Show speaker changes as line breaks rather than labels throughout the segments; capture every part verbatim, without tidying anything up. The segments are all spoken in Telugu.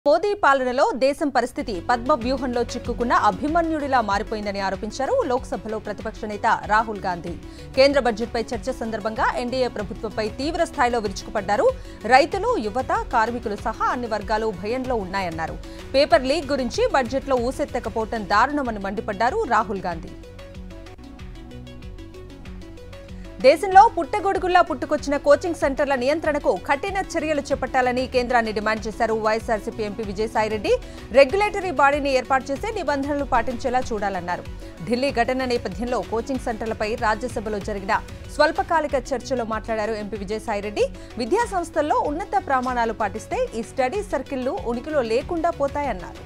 మోదీ పాలనలో దేశం పరిస్థితి పద్మ వ్యూహంలో చిక్కుకున్న అభిమన్యుడిలా మారిపోయిందని ఆరోపించారు లోక్సభలో ప్రతిపక్ష నేత రాహుల్ గాంధీ. కేంద్ర బడ్జెట్పై చర్చ సందర్భంగా ఎన్డీఏ ప్రభుత్వంపై తీవ్ర స్థాయిలో విరుచుకుపడ్డారు. రైతులు, యువత, కార్మికులు సహా అన్ని వర్గాలు భయంలో ఉన్నాయన్నారు. పేపర్ లీక్ గురించి బడ్జెట్లో ఊసెత్తకపోవడం దారుణమని మండిపడ్డారు రాహుల్ గాంధీ. దేశంలో పుట్టగొడుగుల్లా పుట్టుకొచ్చిన కోచింగ్ సెంటర్ల నియంత్రణకు కఠిన చర్యలు చేపట్టాలని కేంద్రాన్ని డిమాండ్ చేశారు వైఎస్ఆర్సీపీ ఎంపీ విజయసాయిరెడ్డి. రెగ్యులేటరీ బాడీని ఏర్పాటు చేసి నిబంధనలు పాటించేలా చూడాలన్నారు. ఢిల్లీ ఘటన నేపథ్యంలో కోచింగ్ సెంటర్లపై రాజ్యసభలో జరిగిన స్వల్పకాలిక చర్చలో మాట్లాడారు ఎంపీ విజయసాయిరెడ్డి. విద్యా సంస్థల్లో ఉన్నత ప్రమాణాలు పాటిస్తే ఈ స్టడీ సర్కిళ్లు ఉనికిలో లేకుండా పోతాయన్నారు.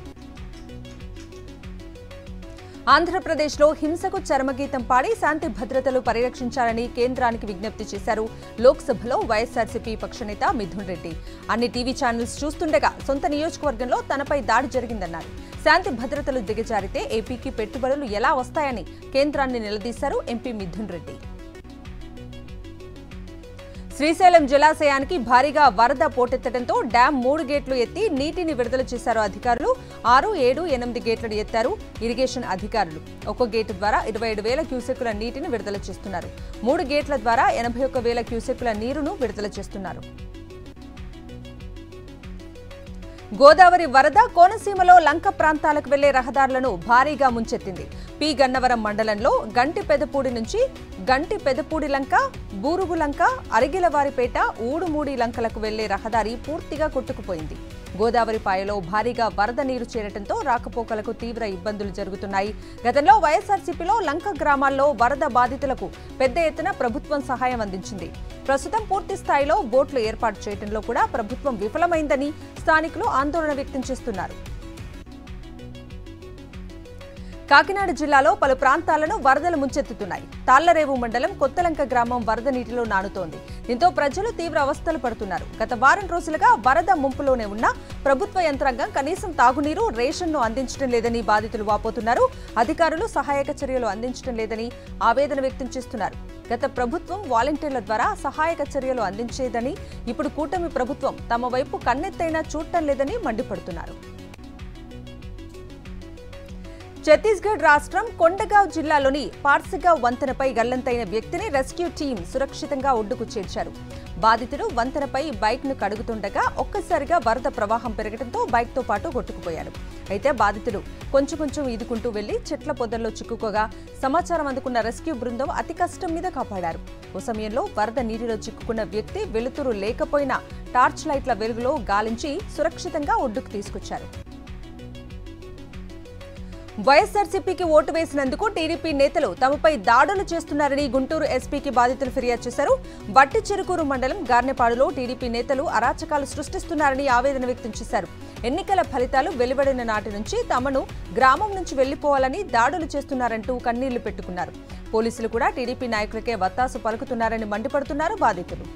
ఆంధ్రప్రదేశ్లో హింసకు చరమగీతం పాడి శాంతి భద్రతలు పరిరక్షించాలని కేంద్రానికి విజ్ఞప్తి చేశారు లోక్సభలో వైఎస్ఆర్సీపీ పక్షనేత మిథున్ రెడ్డి. అన్ని టీవీ ఛానల్స్ చూస్తుండగా సొంత నియోజకవర్గంలో తనపై దాడి జరిగిందన్నారు. శాంతి భద్రతలు దిగజారితే ఏపీకి పెట్టుబడులు ఎలా వస్తాయని కేంద్రాన్ని నిలదీశారు ఎంపీ మిథున్ రెడ్డి. శ్రీశైలం జలాశయానికి భారీగా వరద పోటెత్తడంతో డ్యాం మూడు గేట్లు ఎత్తి నీటిని విడుదల చేశారు అధికారులు. ఆరు ఏడు ఎనిమిది గేట్లను ఎత్తారు ఇరిగేషన్ అధికారులు. ఒక్కో గేటు ద్వారా ఇరవై ఏడు వేల క్యూసెక్కుల నీటిని విడుదల చేస్తున్నారు. మూడు గేట్ల ద్వారా ఎనభై ఒక్క వేల క్యూసెక్కుల నీరును విడుదల చేస్తున్నారు. గోదావరి వరద కోనసీమలో లంక ప్రాంతాలకు వెళ్లే రహదారులను భారీగా ముంచెత్తింది. పి గన్నవరం మండలంలో గంటి పెదపూడి నుంచి గంటి పెదపూడి లంక, బూరుగులంక, అరిగిలవారిపేట, ఊడుమూడి లంకలకు వెళ్లే రహదారి పూర్తిగా కొట్టుకుపోయింది. గోదావరి పాయలో భారీగా వరద నీరు చేరటంతో రాకపోకలకు తీవ్ర ఇబ్బందులు జరుగుతున్నాయి. గతంలో వైఎస్ఆర్సీపీలో లంక గ్రామాల్లో వరద బాధితులకు పెద్ద ఎత్తున ప్రభుత్వం సహాయం అందించింది. ప్రస్తుతం పూర్తి స్థాయిలో బోట్లు ఏర్పాటు చేయడంలో కూడా ప్రభుత్వం విఫలమైందని స్థానికులు ఆందోళన వ్యక్తం చేస్తున్నారు. కాకినాడ జిల్లాలో పలు ప్రాంతాలను వరదలు ముంచెత్తుతున్నాయి. తాళ్లరేవు మండలం కొత్తలంక గ్రామం వరద నీటిలో నానుతోంది. దీంతో ప్రజలు తీవ్ర అవస్థలు పడుతున్నారు. గత వారం రోజులుగా వరద ముంపులోనే ఉన్న ప్రభుత్వ యంత్రాంగం కనీసం తాగునీరు, రేషన్ను అందించడం లేదని బాధితులు వాపోతున్నారు. అధికారులు సహాయక చర్యలు అందించడం లేదని ఆవేదన వ్యక్తం చేస్తున్నారు. గత ప్రభుత్వం వాలంటీర్ల ద్వారా సహాయక చర్యలు అందించేదని, ఇప్పుడు కూటమి ప్రభుత్వం తమ వైపు కన్నెత్తైనా చూడటం లేదని మండిపడుతున్నారు. ఛత్తీస్గఢ్ రాష్ట్రం కొండగావ్ జిల్లాలోని పార్సిగావ్ వంతెనపై గల్లంతైన వ్యక్తిని రెస్క్యూ టీం సురక్షితంగా ఒడ్డుకు చేర్చారు. బాధితుడు వంతెనపై బైక్ ను కడుగుతుండగా ఒక్కసారిగా వరద ప్రవాహం పెరగడంతో బైక్ తో పాటు కొట్టుకుపోయాడు. అయితే బాధితుడు కొంచెం కొంచెం ఈదుకుంటూ వెళ్లి చెట్ల పొదల్లో చిక్కుకోగా సమాచారం అందుకున్న రెస్క్యూ బృందం అతి కష్టం మీద కాపాడారు. ఓ సమయంలో వరద నీటిలో చిక్కుకున్న వ్యక్తి వెలుతురు లేకపోయినా టార్చ్ లైట్ల వెలుగులో గాలించి సురక్షితంగా ఒడ్డుకు తీసుకొచ్చారు. వైఎస్ఆర్సీపీకి ఓటు వేసినందుకు టీడీపీ నేతలు తమపై దాడులు చేస్తున్నారని గుంటూరు ఎస్పీకి బాధితులు ఫిర్యాదు చేశారు. బట్టి చెరుకూరు మండలం గార్నెపాడులో టీడీపీ నేతలు అరాచకాలు సృష్టిస్తున్నారని ఆవేదన వ్యక్తం చేశారు. ఎన్నికల ఫలితాలు వెలువడిన నాటి నుంచి తమను గ్రామం నుంచి వెళ్లిపోవాలని దాడులు చేస్తున్నారంటూ కన్నీళ్లు పెట్టుకున్నారు. పోలీసులు కూడా టీడీపీ నాయకులకే వత్తాసు పలుకుతున్నారని మండిపడుతున్నారు బాధితులు.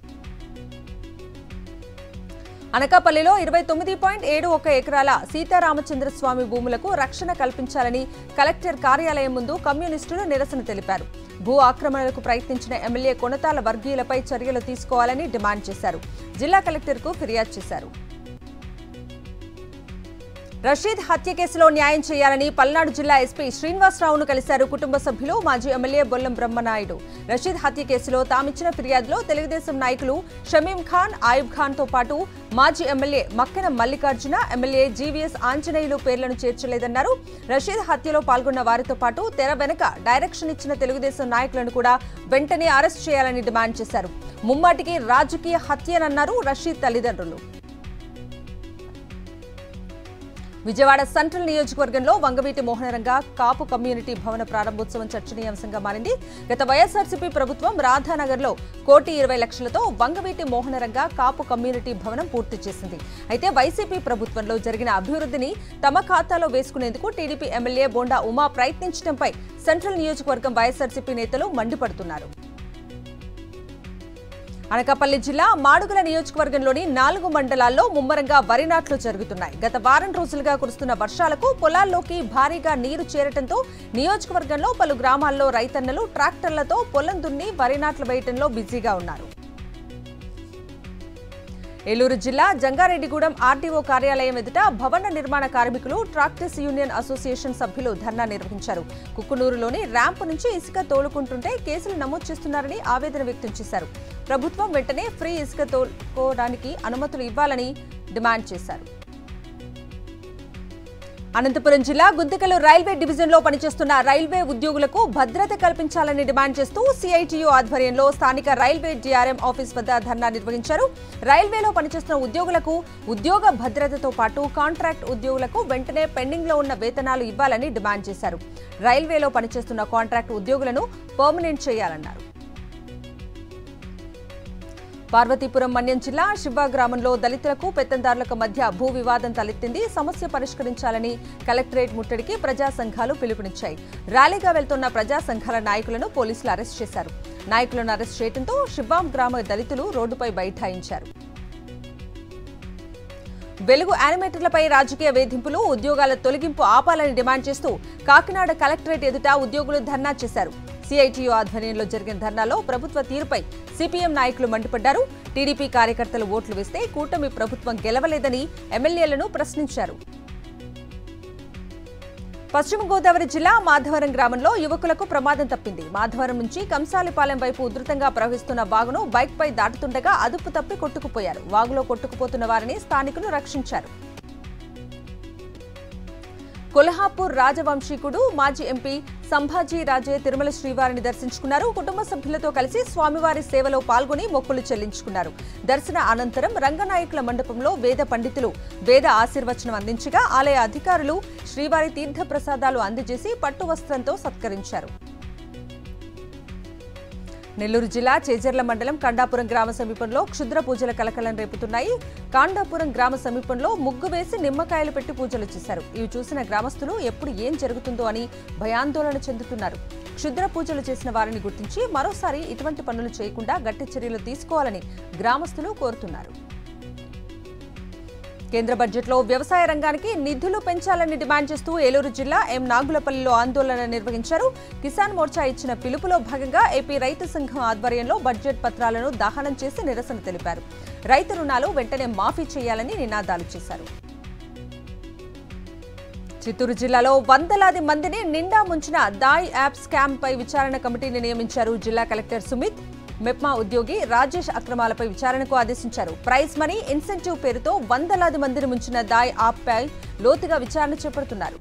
అనకాపల్లిలో ఇరవై తొమ్మిది పాయింట్ ఏడు ఒక ఎకరాల సీతారామచంద్రస్వామి భూములకు రక్షణ కల్పించాలని కలెక్టర్ కార్యాలయం ముందు కమ్యూనిస్టులు నిరసన తెలిపారు. భూ ఆక్రమణలకు ప్రయత్నించిన ఎమ్మెల్యే కొనతాల వర్గీయులపై చర్యలు తీసుకోవాలని డిమాండ్ చేశారు. జిల్లా కలెక్టర్కు ఫిర్యాదు చేశారు. రషీద్ హత్య కేసులో న్యాయం చేయాలని పల్నాడు జిల్లా ఎస్పీ శ్రీనివాసరావును కలిశారు కుటుంబ సభ్యులు, మాజీ ఎమ్మెల్యే బొల్లం బ్రహ్మనాయుడు. రషీద్ హత్య కేసులో తామిచ్చిన ఫిర్యాదులో తెలుగుదేశం నాయకులు షమీం ఖాన్, ఆయుబ్ ఖాన్ తో పాటు మాజీ MLA Makkena Mallikarjuna, MLA GVS Anjaneyulu పేర్లను చేర్చలేదన్నారు. రషీద్ హత్యలో పాల్గొన్న వారితో పాటు తెర వెనక డైరెక్షన్ ఇచ్చిన తెలుగుదేశం నాయకులను కూడా వెంటనే అరెస్ట్ చేయాలని డిమాండ్ చేశారు. ముమ్మాటికి రాజకీయ హత్యనన్నారు రషీద్ తల్లిదండ్రులు. విజయవాడ సెంట్రల్ నియోజకవర్గంలో వంగవీటి మోహనరంగ కాపు కమ్యూనిటీ భవన ప్రారంభోత్సవం చర్చనీయాంశంగా మారింది. గత వైఎస్ఆర్సీపీ ప్రభుత్వం రాధానగర్లో కోటి ఇరవై లక్షలతో వంగవీటి మోహనరంగ కాపు కమ్యూనిటీ భవనం పూర్తి చేసింది. అయితే వైసీపీ ప్రభుత్వంలో జరిగిన అభివృద్ధిని తమ ఖాతాలో వేసుకునేందుకు టీడీపీ ఎమ్మెల్యే బోండా ఉమా ప్రయత్నించడంపై సెంట్రల్ నియోజకవర్గం వైఎస్ఆర్సీపీ నేతలు మండిపడుతున్నారు. అనకాపల్లి జిల్లా మాడుగుల నియోజకవర్గంలోని నాలుగు మండలాల్లో ముమ్మరంగా వరి నాట్లు జరుగుతున్నాయి. గత వారం రోజులుగా కురుస్తున్న వర్షాలకు పొలాల్లోకి భారీగా నీరు చేరటంతో నియోజకవర్గంలో పలు గ్రామాల్లో రైతన్నలు ట్రాక్టర్లతో పొలం దున్ని వరి నాట్లు వేయటంలో బిజీగా ఉన్నారు. ఏలూరు జిల్లా జంగారెడ్డిగూడెం ఆర్డీఓ కార్యాలయం ఎదుట భవన నిర్మాణ కార్మికులు ట్రాక్టర్స్ యూనియన్ అసోసియేషన్ సభ్యులు ధర్నా నిర్వహించారు. కుక్కునూరులోని ర్యాంపు నుంచి ఇసుక తోలుకుంటుంటే కేసులు నమోదు చేస్తున్నారని ఆవేదన వ్యక్తం చేశారు. ప్రభుత్వం వెంటనే ఫ్రీ ఇసుక తోలుకోవడానికి అనుమతులు ఇవ్వాలని డిమాండ్ చేశారు. అనంతపురం జిల్లా గుంతకల్ రైల్వే డివిజన్లో పనిచేస్తున్న రైల్వే ఉద్యోగులకు భద్రత కల్పించాలని డిమాండ్ చేస్తూ సిఐటియు ఆధ్వర్యంలో స్థానిక రైల్వే డిఆర్ఎం ఆఫీస్ వద్ద ధర్నా నిర్వహించారు. రైల్వేలో పనిచేస్తున్న ఉద్యోగులకు ఉద్యోగ భద్రతతో పాటు కాంట్రాక్ట్ ఉద్యోగులకు వెంటనే పెండింగ్లో ఉన్న వేతనాలు ఇవ్వాలని డిమాండ్ చేశారు. రైల్వేలో పనిచేస్తున్న కాంట్రాక్ట్ ఉద్యోగులను పర్మనెంట్ చేయాలన్నారు. పార్వతీపురం మన్యం జిల్లా శివ గ్రామంలో దళితులకు పెత్తందారులకు మధ్య భూ వివాదం తలెత్తింది. సమస్య పరిష్కరించాలని కలెక్టరేట్ ముట్టడికి ప్రజా సంఘాలు పిలుపునిచ్చాయి. ర్యాలీగా వెళ్తున్న ప్రజా సంఘాల నాయకులను పోలీసులు అరెస్ట్ చేశారు. నాయకులను అరెస్ట్ చేయడంతో శివాం గ్రామ దళితులు రోడ్డుపై బైఠాయించారు. వెలుగు యానిమేటర్లపై రాజకీయ వేధింపులు, ఉద్యోగాల తొలగింపు ఆపాలని డిమాండ్ చేస్తూ కాకినాడ కలెక్టరేట్ ఎదుట ఉద్యోగులు ధర్నా చేశారు. సిఐటియు ఆధ్వర్యంలో జరిగిన ధర్నాలో ప్రభుత్వ తీరుపై సిపిఎం నాయకులు మండిపడ్డారు. టీడీపీ కార్యకర్తలు ఓట్లు వేస్తే కూటమి ప్రభుత్వం గెలవలేదని ఎమ్మెల్యేలను ప్రశ్నించారు. పశ్చిమ గోదావరి జిల్లా మాధవరం గ్రామంలో యువకులకు ప్రమాదం తప్పింది. మాధవరం నుంచి కంసాలిపాలెం వైపు ఉధృతంగా ప్రవహిస్తున్న వాగును బైక్పై దాటుతుండగా అదుపు తప్పి కొట్టుకుపోయారు. వాగులో కొట్టుకుపోతున్న వారిని స్థానికులు రక్షించారు. కొల్హాపూర్ రాజవంశీకుడు మాజీ ఎంపీ సంభాజీ రాజే తిరుమల శ్రీవారిని దర్శించుకున్నారు. కుటుంబ సభ్యులతో కలిసి స్వామివారి సేవలో పాల్గొని మొక్కులు చెల్లించుకున్నారు. దర్శన అనంతరం రంగనాయకుల మండపంలో వేద పండితులు వేద ఆశీర్వచనం అందించగా ఆలయ అధికారులు శ్రీవారి తీర్థ ప్రసాదాలు అందజేసి పట్టు వస్త్రంతో సత్కరించారు. నెల్లూరు జిల్లా చేజర్ల మండలం కండాపురం గ్రామ సమీపంలో క్షుద్ర పూజల కలకలం రేపుతున్నాయి. కాండాపురం గ్రామ సమీపంలో ముగ్గు వేసి నిమ్మకాయలు పెట్టి పూజలు చేశారు. ఇవి చూసిన గ్రామస్తులు ఎప్పుడు ఏం జరుగుతుందో అని భయాందోళన చెందుతున్నారు. క్షుద్ర పూజలు చేసిన వారిని గుర్తించి మరోసారి ఇటువంటి పనులు చేయకుండా గట్టి చర్యలు తీసుకోవాలని గ్రామస్తులు కోరుతున్నారు. కేంద్ర బడ్జెట్లో వ్యవసాయ రంగానికి నిధులు పెంచాలని డిమాండ్ చేస్తూ ఏలూరు జిల్లా ఎం నాగులపల్లిలో ఆందోళన నిర్వహించారు. కిసాన్ మోర్చా ఇచ్చిన పిలుపులో భాగంగా ఏపీ రైతు సంఘం ఆధ్వర్యంలో బడ్జెట్ పత్రాలను దహనం చేసి నిరసన తెలిపారు. రైతు రుణాలు వెంటనే మాఫీ చేయాలని నినాదాలు చేశారు. చిత్తూరు జిల్లాలో వందలాది మందిని నిండా ముంచిన దాయ్ యాప్ స్కామ్ పై విచారణ కమిటీని నియమించారు. జిల్లా కలెక్టర్ సుమిత్ మెప్మా ఉద్యోగి రాజేష్ అక్రమాలపై విచారణకు ఆదేశించారు. ప్రైజ్ మనీ, ఇన్సెంటివ్ పేరుతో వందలాది మందిని ముంచిన దాయ్ యాప్పై లోతుగా విచారణ చేపడుతున్నారు.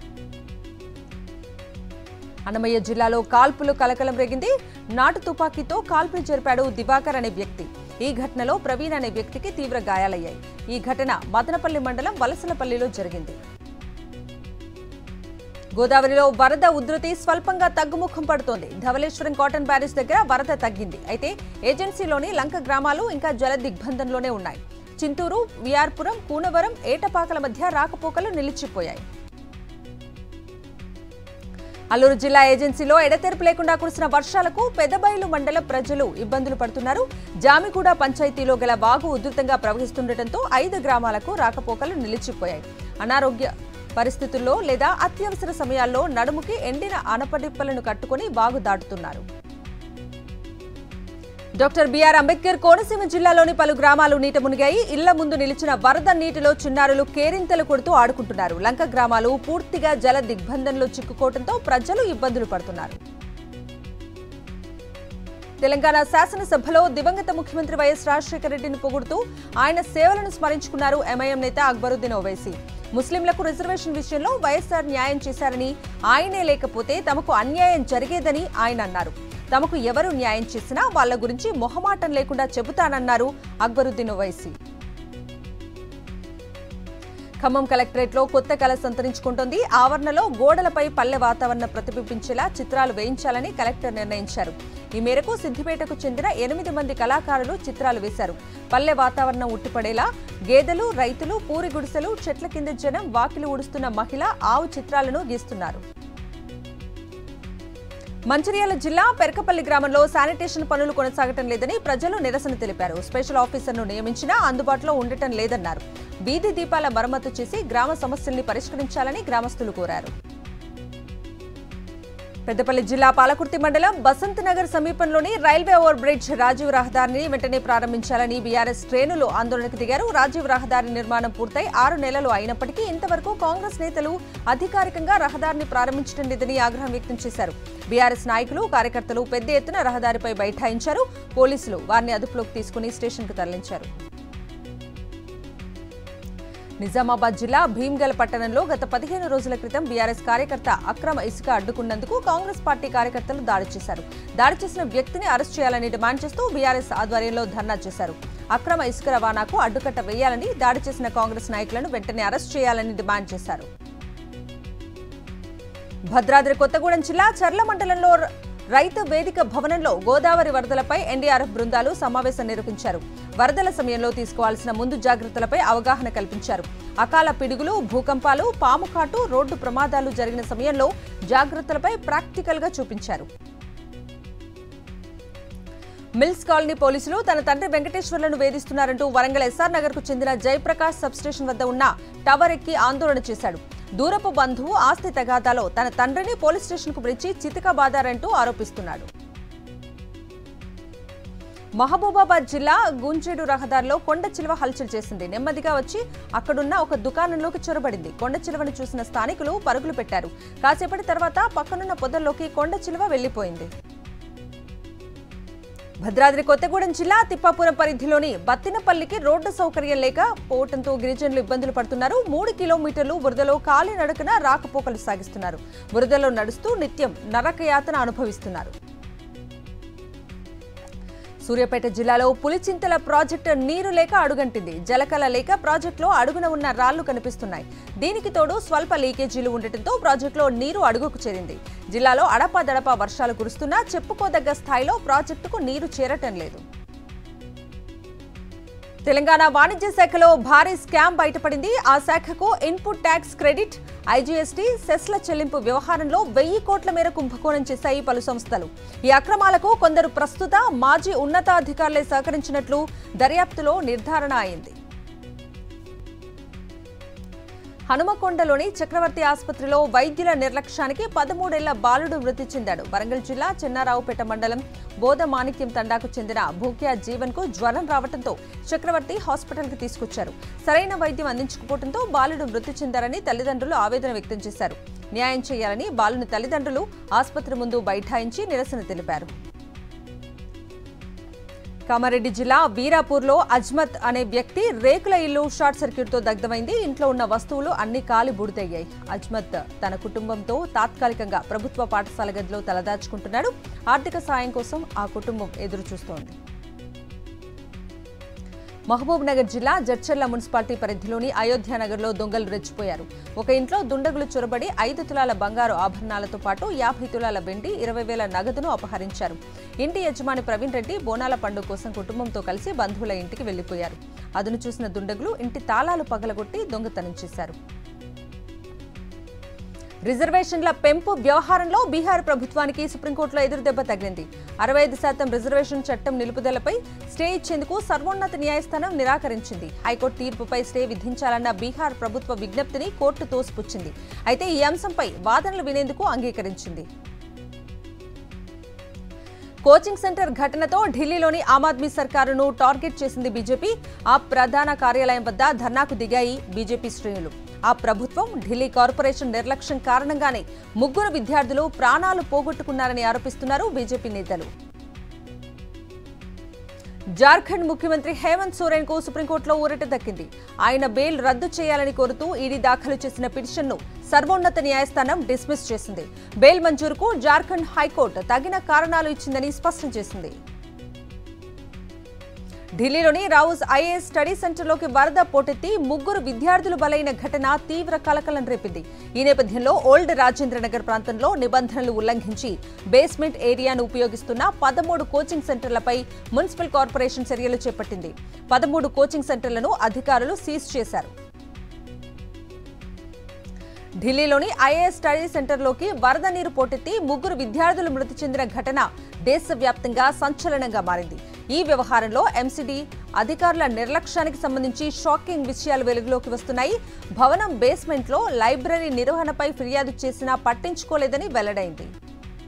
అన్నమయ్య జిల్లాలో కాల్పులు కలకలం రేగింది. నాటు తుపాకీతో కాల్పులు జరిపాడు దివాకర్ అనే వ్యక్తి. ఈ ఘటనలో ప్రవీణ్ అనే వ్యక్తికి తీవ్ర గాయాలయ్యాయి. ఈ ఘటన మదనపల్లి మండలం వలసలపల్లిలో జరిగింది. గోదావరిలో వరద ఉధృతి స్వల్పంగా తగ్గుముఖం పడుతోంది. ధవళేశ్వరం కాటన్ బ్యారేజ్ దగ్గర వరద తగ్గింది. అయితే ఏజెన్సీలోని లంక గ్రామాలు ఇంకా జల దిగ్బంధంలోనే ఉన్నాయి. చింతూరు, విఆర్పురం, కూనవరం, ఏటపాకల మధ్య రాకపోకలు నిలిచిపోయాయి. అల్లూరు జిల్లా ఏజెన్సీలో ఎడతెరపు లేకుండా కురిసిన వర్షాలకు పెదబైలు మండల ప్రజలు ఇబ్బందులు పడుతున్నారు. జామిగూడ పంచాయతీలో గల వాగు ఉధృతంగా ప్రవహిస్తుండటంతో ఐదు గ్రామాలకు రాకపోకలు నిలిచిపోయాయి. అనారోగ్య పరిస్థితుల్లో లేదా అత్యవసర సమయాల్లో నడుముకి ఎండిన ఆనపడిప్పలను కట్టుకుని వాగు దాటుతున్నారు. డాక్టర్ బిఆర్ అంబేద్కర్ కోనసీమ జిల్లాలోని పలు గ్రామాలు నీట మునిగాయి. ఇళ్ల ముందు నిలిచిన వరద నీటిలో చిన్నారులు కేరింతలు కొడుతూ ఆడుకుంటున్నారు. లంక గ్రామాలు పూర్తిగా జల దిగ్బంధంలో చిక్కుకోవడంతో ప్రజలు ఇబ్బందులు పడుతున్నారు. తెలంగాణ శాసనసభలో దివంగత ముఖ్యమంత్రి వైఎస్ రాజశేఖర రెడ్డిని పొగుడుతూ ఆయన సేవలను స్మరించుకున్నారు ఎంఐఎం నేత అక్బరుద్దీన్ ఓవైసీ. ముస్లింలకు రిజర్వేషన్ విషయంలో వైఎస్ఆర్ న్యాయం చేశారని, ఆయనే లేకపోతే తమకు అన్యాయం జరిగేదని ఆయన అన్నారు. తమకు ఎవరు న్యాయం చేసినా వాళ్ల గురించి మొహమాటం లేకుండా చెబుతానన్నారు అక్బరుద్దీన్ ఓవైసీ. ఖమ్మం కలెక్టరేట్లో కొత్త కళ సంతరించుకుంటోంది. ఆవరణలో గోడలపై పల్లె వాతావరణం ప్రతిబింబించేలా చిత్రాలు వేయించాలని కలెక్టర్ నిర్ణయించారు. ఈ మేరకు సిద్దిపేటకు చెందిన ఎనిమిది మంది కళాకారులు చిత్రాలు వేశారు. పల్లె వాతావరణం ఉట్టిపడేలా గేదెలు, రైతులు, పూరి గుడిసెలు, చెట్ల కింద జనం, వాకిలి ఊడుస్తున్న మహిళ, ఆవు చిత్రాలను గీస్తున్నారు. మంచిర్యాల జిల్లా పెరకపల్లి గ్రామంలో శానిటేషన్ పనులు కొనసాగటం లేదని ప్రజలు నిరసన తెలిపారు. స్పెషల్ ఆఫీసర్ను నియమించినా అందుబాటులో ఉండటం లేదన్నారు. వీధి దీపాల మరమ్మతు చేసి గ్రామ సమస్యల్ని పరిష్కరించాలని గ్రామస్తులు కోరారు. పెద్దపల్లి జిల్లా పాలకుర్తి మండలం బసంత్ నగర్ సమీపంలోని రైల్వే ఓవర్ బ్రిడ్జ్ రాజీవ్ రహదారిని వెంటనే ప్రారంభించాలని బీఆర్ఎస్ శ్రేణులు ఆందోళనకు దిగారు. రాజీవ్ రహదారి నిర్మాణం పూర్తయి ఆరు నెలలు అయినప్పటికీ ఇంతవరకు కాంగ్రెస్ నేతలు అధికారికంగా రహదారిని ప్రారంభించడం లేదని ఆగ్రహం వ్యక్తం చేశారు. బీఆర్ఎస్ నాయకులు, కార్యకర్తలు పెద్ద ఎత్తున రహదారిపై బైఠాయించారు. పోలీసులు వారిని అదుపులోకి తీసుకుని స్టేషన్కు తరలించారు. నిజామాబాద్ జిల్లా భీమ్గల్ పట్టణంలో గత పదిహేను రోజుల క్రితం బీఆర్ఎస్ కార్యకర్త అక్రమ ఇసుక అడ్డుకున్నందుకు కాంగ్రెస్ పార్టీ కార్యకర్తలు దాడి చేశారు. దాడి చేసిన వ్యక్తిని అరెస్ట్ చేయాలని డిమాండ్ చేస్తూ బీఆర్ఎస్ ఆధ్వర్యంలో ధర్నా చేశారు. అక్రమ ఇసుక రవాణాకు అడ్డుకట్ట వేయాలని, దాడి చేసిన కాంగ్రెస్ నాయకులను వెంటనే అరెస్ట్ చేయాలని డిమాండ్ చేశారు. భద్రాద్రి కొత్తగూడెం జిల్లా చర్ల మండలంలో రైతు వేదిక భవనంలో గోదావరి వరదలపై ఎన్డీఆర్ఎఫ్ బృందాలు సమావేశం నిర్వహించారు. వరదల సమయంలో తీసుకోవాల్సిన ముందు జాగ్రత్తలపై అవగాహన కల్పించారు. అకాల పిడుగులు, భూకంపాలు, పాము కాటు, రోడ్డు ప్రమాదాలు జరిగిన సమయంలో జాగ్రత్తలపై ప్రాక్టికల్ గా చూపించారు. మిల్స్ కాలనీ పోలీసులు తన తండ్రి వెంకటేశ్వర్లను వేధిస్తున్నారంటూ వరంగల్ ఎస్ఆర్ నగర్ కు చెందిన జయప్రకాష్ సబ్స్టేషన్ వద్ద ఉన్న టవర్ ఎక్కి ఆందోళన చేశాడు. దూరపు బంధువు ఆస్తి తగాదాలో తన తండ్రిని పోలీస్ స్టేషన్ కు పిలిచి చితకబాదారంటూ ఆరోపిస్తున్నాడు. మహబూబాబాద్ జిల్లా గుంజేడు రహదారిలో కొండ చిలువ హల్చల్ చేసింది. నెమ్మదిగా వచ్చి అక్కడున్న ఒక దుకాణంలోకి చొరబడింది. కొండ చిలువను చూసిన స్థానికులు పరుగులు పెట్టారు. కాసేపటి తర్వాత పక్కనున్న పొదల్లోకి కొండ చిలువ వెళ్లిపోయింది. భద్రాద్రి కొత్తగూడెం జిల్లా తిప్పాపురం పరిధిలోని బత్తినపల్లికి రోడ్డు సౌకర్యం లేక పోవడంతో గిరిజనులు ఇబ్బందులు పడుతున్నారు. మూడు కిలోమీటర్లు బురదలో కాలి నడకన రాకపోకలు సాగిస్తున్నారు. బురదలో నడుస్తూ నిత్యం నరకయాతన అనుభవిస్తున్నారు. సూర్యాపేట జిల్లాలో పులిచింతల ప్రాజెక్టు నీరు లేక అడుగంటింది. జలకళ లేక ప్రాజెక్టులో అడుగున ఉన్న రాళ్లు కనిపిస్తున్నాయి. దీనికి తోడు స్వల్ప లీకేజీలు ఉండటంతో ప్రాజెక్టులో నీరు అడుగుకు చేరింది. జిల్లాలో అడపాదడపా వర్షాలు కురుస్తున్నా చెప్పుకోదగ్గ స్థాయిలో ప్రాజెక్టుకు నీరు చేరటం లేదు. తెలంగాణ వాణిజ్య శాఖలో భారీ స్కామ్ బయటపడింది. ఆ శాఖకు ఇన్పుట్ ట్యాక్స్ క్రెడిట్, ఐజీఎస్టీ, సెస్ల చెల్లింపు వ్యవహారంలో వెయ్యి కోట్ల మేర కుంభకోణం చేశాయి పలు సంస్థలు. ఈ అక్రమాలకు కొందరు ప్రస్తుత, మాజీ ఉన్నతాధికారులే సహకరించినట్లు దర్యాప్తులో నిర్ధారణ అయింది. హనుమకొండలోని చక్రవర్తి ఆసుపత్రిలో వైద్యుల నిర్లక్ష్యానికి పదమూడేళ్ల బాలుడు మృతి చెందాడు. వరంగల్ జిల్లా చెన్నారావుపేట మండలం బోధమాణిక్యం తండాకు చెందిన భూక్యా జీవన్ కు జ్వరం రావడంతో చక్రవర్తి హాస్పిటల్ కి తీసుకొచ్చారు. సరైన వైద్యం అందించకపోవడంతో బాలుడు మృతి చెందారని తల్లిదండ్రులు ఆవేదన వ్యక్తం చేశారు. న్యాయం చేయాలని బాలుని తల్లిదండ్రులు ఆసుపత్రి ముందు బైఠాయించి నిరసన తెలిపారు. కామారెడ్డి జిల్లా వీరాపూర్లో అజ్మత్ అనే వ్యక్తి రేకుల ఇల్లు షార్ట్ సర్క్యూట్తో దగ్ధమైంది. ఇంట్లో ఉన్న వస్తువులు అన్ని కాలి బూడిదయ్యాయి. అజ్మత్ తన కుటుంబంతో తాత్కాలికంగా ప్రభుత్వ పాఠశాల గదిలో తలదాచుకుంటున్నాడు. ఆర్థిక సాయం కోసం ఆ కుటుంబం ఎదురు చూస్తోంది. మహబూబ్ నగర్ జిల్లా జడ్చర్ల మున్సిపాలిటీ పరిధిలోని అయోధ్యానగర్లో దొంగలు రెచ్చిపోయారు. ఒక ఇంట్లో దుండగులు చొరబడి ఐదు తులాల బంగారు ఆభరణాలతో పాటు యాభై తులాల వెండి, ఇరవై వేల నగదును అపహరించారు. ఇంటి యజమాని ప్రవీణ్ రెడ్డి బోనాల పండుగ కోసం కుటుంబంతో కలిసి బంధువుల ఇంటికి వెళ్లిపోయారు. అదును చూసిన దుండగులు ఇంటి తాళాలు పగలగొట్టి దొంగతనం చేశారు. రిజర్వేషన్ల పెంపు వ్యవహారంలో బీహార్ ప్రభుత్వానికి సుప్రీంకోర్టులో ఎదురుదెబ్బ తగిలింది. అరవై ఐదు శాతం రిజర్వేషన్ చట్టం నిలుపుదలపై స్టే ఇచ్చేందుకు సర్వోన్నత న్యాయస్థానం నిరాకరించింది. హైకోర్టు తీర్పుపై స్టే విధించాలన్న బీహార్ ప్రభుత్వ విజ్ఞప్తిని కోర్టు తోసిపుచ్చింది. అయితే ఈ అంశంపై వాదనలు వినేందుకు అంగీకరించింది. కోచింగ్ సెంటర్ ఘటనతో ఢిల్లీలోని ఆమ్ ఆద్మీ సర్కారును టార్గెట్ చేసింది బీజేపీ. ఆ ప్రధాన కార్యాలయం వద్ద ధర్నాకు దిగాయి బీజేపీ శ్రేణులు. ఆ ప్రభుత్వం, ఢిల్లీ కార్పొరేషన్ నిర్లక్ష్యం కారణంగానే ముగ్గురు విద్యార్థులు ప్రాణాలు పోగొట్టుకున్నారని ఆరోపిస్తున్నారు బీజేపీ నేతలు. జార్ఖండ్ ముఖ్యమంత్రి హేమంత్ సోరెన్ కు సుప్రీంకోర్టులో ఊరట దక్కింది. ఆయన బెయిల్ రద్దు చేయాలని కోరుతూ ఈడీ దాఖలు చేసిన పిటిషన్ను సర్వోన్నత న్యాయస్థానం డిస్మిస్ చేసింది. బెయిల్ మంజూరుకు జార్ఖండ్ హైకోర్టు తగిన కారణాలు ఇచ్చిందని స్పష్టం చేసింది. ఢిల్లీలోని రావుస్ ఐఏఎస్ స్టడీ సెంటర్లోకి వరద పోటెత్తి ముగ్గురు విద్యార్థులు బలైన ఘటన తీవ్ర కలకలం రేపింది. ఈ నేపథ్యంలో ఓల్డ్ రాజేంద్రనగర్ ప్రాంతంలో నిబంధనలు ఉల్లంఘించి బేస్మెంట్ ఏరియాను ఉపయోగిస్తున్న పదమూడు కోచింగ్ సెంటర్లపై మున్సిపల్ కార్పొరేషన్ చర్యలు చేపట్టింది. పదమూడు కోచింగ్ సెంటర్లను అధికారులు సీజ్ చేశారు. ఢిల్లీలోని ఐఏఎస్ స్టడీ సెంటర్లోకి వరద నీరు పోటెత్తి ముగ్గురు విద్యార్థులు మృతి చెందిన ఘటన దేశవ్యాప్తంగా సంచలనంగా మారింది. ఈ వ్యవహారంలో ఎంసీడీ అధికారుల నిర్లక్ష్యానికి సంబంధించి షాకింగ్ విషయాలు వెలుగులోకి వస్తున్నాయి. భవనం బేస్మెంట్లో లైబ్రరీ నిర్వహణపై ఫిర్యాదు చేసినా పట్టించుకోలేదని వెల్లడైంది.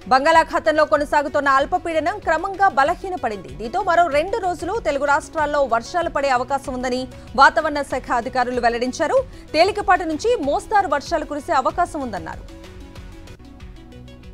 బంగాళాఖాతంలో కొనసాగుతున్న అల్పపీడనం క్రమంగా బలహీనపడింది. దీంతో మరో రెండు రోజులు తెలుగు రాష్ట్రాల్లో వర్షాలు పడే అవకాశం ఉందని వాతావరణ శాఖ అధికారులు వెల్లడించారు. తేలికపాటి నుంచి మోస్తారు వర్షాలు కురిసే అవకాశం ఉందన్నారు.